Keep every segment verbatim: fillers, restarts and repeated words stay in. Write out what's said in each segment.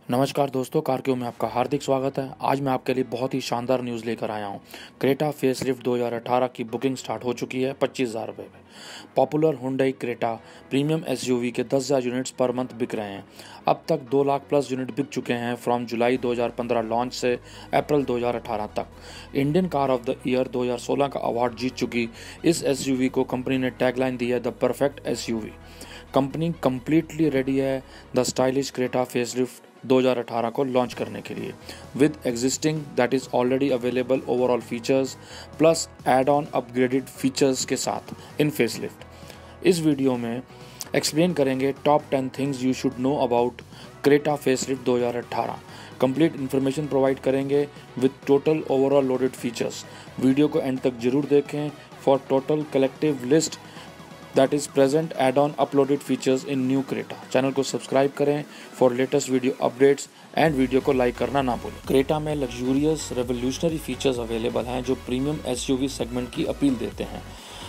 नमस्कार दोस्तों, कारक्यू में आपका हार्दिक स्वागत है। आज मैं आपके लिए बहुत ही शानदार न्यूज़ लेकर आया हूं। क्रेटा फेसलिफ्ट दो हज़ार अठारह की बुकिंग स्टार्ट हो चुकी है पच्चीस हज़ार रुपये में। Popular Hyundai Creta premium SUV के दस हज़ार यूनिट्स पर मंथ बिक रहे हैं। अब तक दो लाख प्लस यूनिट बिक चुके हैं फ्रॉम जुलाई दो हज़ार पंद्रह लॉन्च से अप्रैल दो हज़ार अठारह तक। Indian car of the year दो हज़ार सोलह का अवार्ड जीत चुकी इस एसयूवी को कंपनी ने टैगलाइन दी है, the perfect SUV. Company completely ready है द स्टाइलिश क्रेटा फेसलिफ्ट दो हज़ार अठारह को लॉन्च करने के लिए with existing that is already available overall features plus add on upgraded features के साथ इन फेसलिफ्ट। इस वीडियो में एक्सप्लेन करेंगे top ten things you should know about Creta facelift दो हज़ार अठारह। कंप्लीट इन्फॉर्मेशन प्रोवाइड करेंगे with total overall loaded features. Video को एंड तक जरूर देखें for total collective list that is present add-on uploaded features in new Creta। Channel को subscribe करें for latest video updates and video को like करना ना भूलें। क्रेटा में लग्जूरियस रेवोल्यूशनरी फीचर्स अवेलेबल हैं जो प्रीमियम एसयूवी सेगमेंट की अपील देते हैं।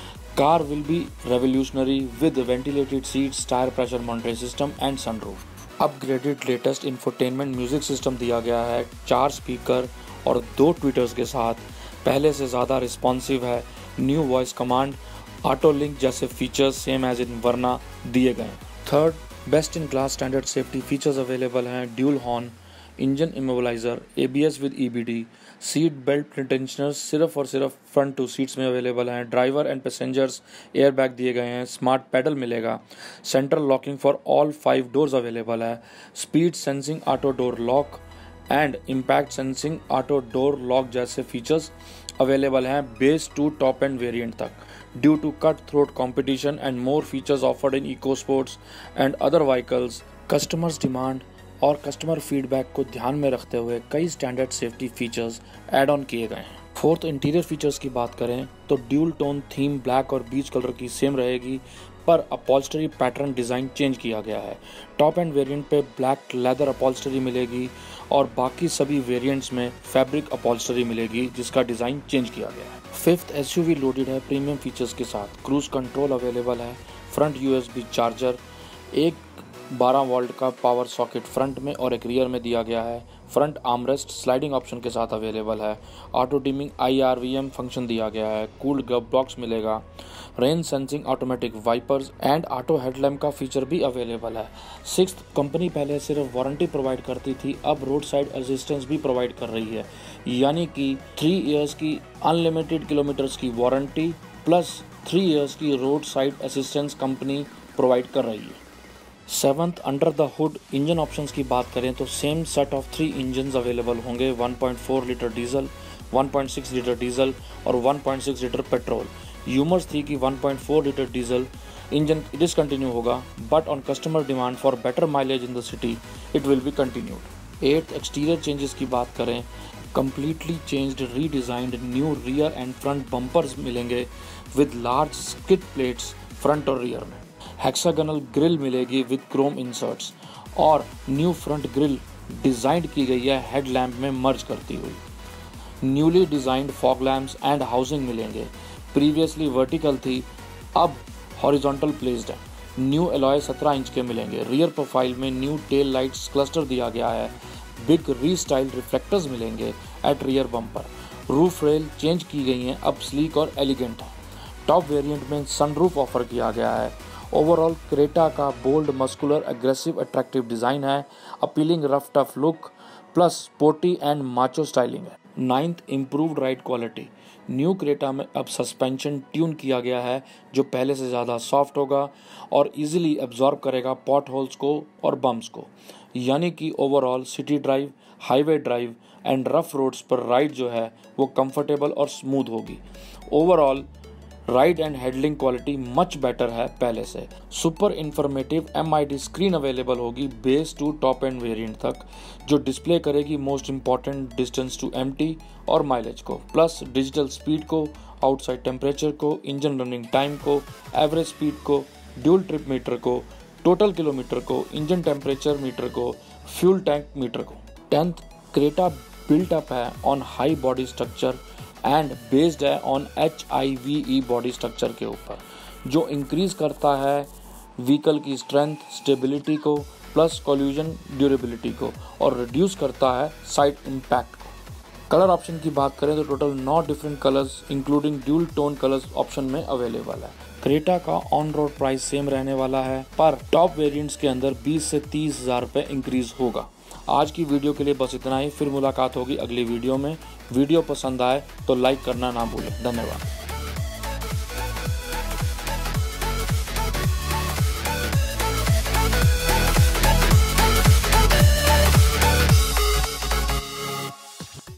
Car will be revolutionary with ventilated seats, tyre pressure monitoring system and sunroof. Upgraded latest infotainment music system दिया गया है, चार स्पीकर और दो ट्विटर्स के साथ। पहले से ज़्यादा रिस्पॉन्सिव है। New voice command, auto link जैसे features same as in Verna दिए गए। Third, best in class standard safety features available हैं। Dual horn, engine immobiliser, ABS with EBD, seat belt pretensioners सिर्फ और सिर्फ फ्रंट टू सीट्स में available हैं। Driver and passengers air bag दिए गए हैं। स्मार्ट पैडल मिलेगा। Central locking for all five doors available है। Speed sensing auto door lock and impact sensing auto door lock जैसे फीचर्स अवेलेबल हैं base to top end variant तक। Due to cut-throat competition and more features offered in EcoSports and other vehicles, customers demand और customer feedback को ध्यान में रखते हुए कई standard safety features add on किए गए हैं। फोर्थ, इंटीरियर फीचर्स की बात करें तो ड्यूल टोन थीम ब्लैक और बीच कलर की सेम रहेगी, पर अपॉल्स्टरी पैटर्न डिज़ाइन चेंज किया गया है। टॉप एंड वेरिएंट पे ब्लैक लेदर अपॉल्स्टरी मिलेगी और बाकी सभी वेरिएंट्स में फैब्रिक अपॉल्स्टरी मिलेगी जिसका डिज़ाइन चेंज किया गया है। फिफ्थ, एसयूवी लोडेड है प्रीमियम फीचर्स के साथ। क्रूज कंट्रोल अवेलेबल है, फ्रंट यूएसबी चार्जर, एक बारह वोल्ट का पावर सॉकेट फ्रंट में और एक रियर में दिया गया है। फ्रंट आर्मरेस्ट स्लाइडिंग ऑप्शन के साथ अवेलेबल है। ऑटो डिमिंग आईआरवीएम फंक्शन दिया गया है। कूल्ड ग्लब बॉक्स मिलेगा। Rain sensing automatic wipers and auto headlamp का फीचर भी अवेलेबल है। सिक्स्थ, कंपनी पहले सिर्फ वारंटी प्रोवाइड करती थी, अब रोड साइड असिस्टेंस भी प्रोवाइड कर रही है, यानी कि थ्री इयर्स की अनलिमिटेड किलोमीटर्स की वारंटी प्लस थ्री इयर्स की road side assistance company provide कर रही है। Seventh, under the hood engine options की बात करें तो same set of three engines available होंगे, one point four litre diesel, one point six litre diesel और one point six litre petrol. Rumours थी कि one point four litre diesel engine discontinue होगा, but on customer demand for better mileage in the city it will be continued. Eighth, exterior changes की बात करें, completely changed redesigned new rear and front bumpers मिलेंगे with large skid plates front और rear में। Hexagonal grill मिलेगी with chrome inserts और new front grille design की गई है हेडलैम्प में मर्ज करती हुई। Newly designed fog lamps and housing मिलेंगे, प्रीवियसली वर्टिकल थी अब हॉरिजॉन्टल प्लेस्ड है। न्यू एलॉय सत्रह इंच के मिलेंगे। रियर प्रोफाइल में न्यू टेल लाइट्स क्लस्टर दिया गया है। बिग रीस्टाइल्ड रिफ्लेक्टर्स मिलेंगे at rear bumper. Roof rail change की गई हैं, अब स्लीक और एलिगेंट है। टॉप वेरिएंट में सनरूफ ऑफर किया गया है। ओवरऑल क्रेटा का bold, muscular, aggressive, attractive design है, appealing rough tough look plus sporty and macho styling है। Ninth, improved ride quality. New Creta में अब सस्पेंशन ट्यून किया गया है जो पहले से ज़्यादा सॉफ्ट होगा और इजीली एब्जॉर्ब करेगा पॉट होल्स को और बम्प्स को, यानी कि overall city drive, highway drive and rough roads पर राइड जो है वो कंफर्टेबल और स्मूथ होगी। Overall ride and handling quality much better है पहले से। Super informative MID screen available होगी base to top end variant तक, जो डिस्प्ले करेगी most important distance to empty और माइलेज को, प्लस डिजिटल स्पीड को, आउटसाइड टेम्परेचर को, इंजन रनिंग टाइम को, एवरेज स्पीड को, ड्यूल ट्रिप मीटर को, टोटल किलोमीटर को, इंजन टेम्परेचर मीटर को, फ्यूल टैंक मीटर को। टेंथ, क्रेटा बिल्ट अप है on high body structure and based है on H I V E body structure के ऊपर, जो इंक्रीज करता है व्हीकल की स्ट्रेंथ, स्टेबिलिटी को प्लस कोल्यूजन ड्यूरेबिलिटी को और रिड्यूस करता है साइड इम्पैक्ट को। कलर ऑप्शन की बात करें तो टोटल नौ different colours including dual tone colours option में अवेलेबल है। क्रेटा का ऑन रोड प्राइस सेम रहने वाला है, पर टॉप वेरिएंट्स के अंदर बीस से तीस हजार रुपये इंक्रीज होगा। आज की वीडियो के लिए बस इतना ही, फिर मुलाकात होगी अगली वीडियो में। वीडियो पसंद आए तो लाइक करना ना भूलें। धन्यवाद।